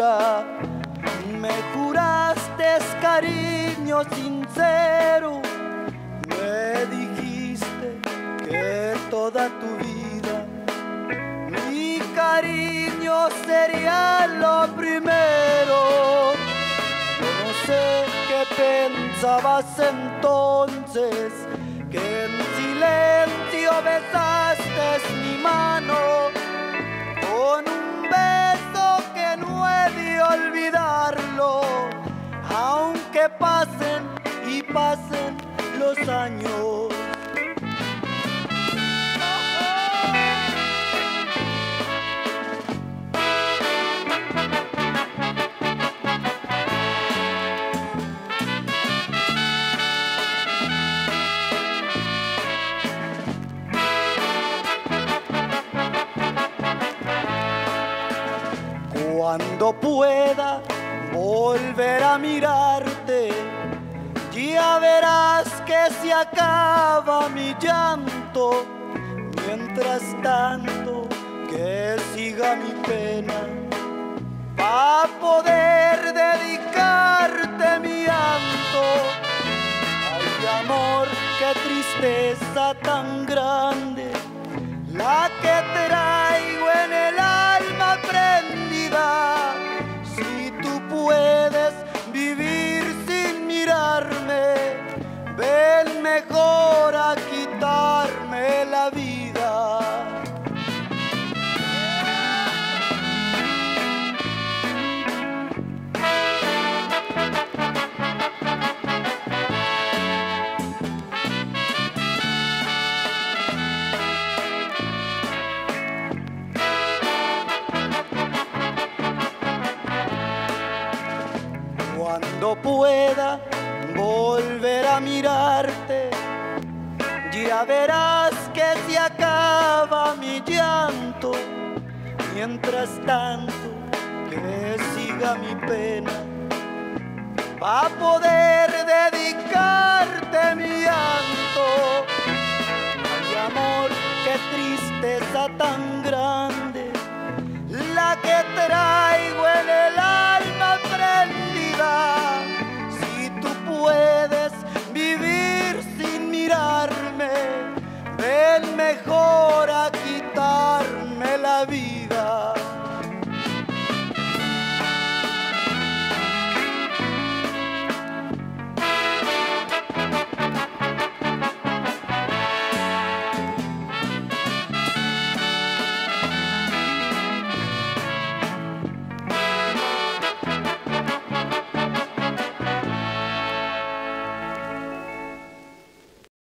vida. Me juraste cariño sincero, me dijiste que toda tu vida mi cariño sería lo primero. Yo no sé qué pensabas entonces, que en silencio besaste mi mano con un beso que no he de olvidarlo, aunque pasen y pasen los años. Cuando pueda volver a mirarte, ya verás que se acaba mi llanto. Mientras tanto, que siga mi pena, pa' poder dedicarte mi llanto. Ay, amor, qué tristeza tan grande, la que traigo en el alma prendida. Si tú puedes vivir sin mirarme, ven mejor a quitarme la vida. Cuando pueda volver a mirarte, ya verás que se acaba mi llanto. Mientras tanto, que siga mi pena, pa' poder dedicarte mi llanto. Ay, amor, qué tristeza tan grande, la que traigo en el alma prendida. Si tú puedes vivir sin mirarme, ven mejor a quitarme la vida.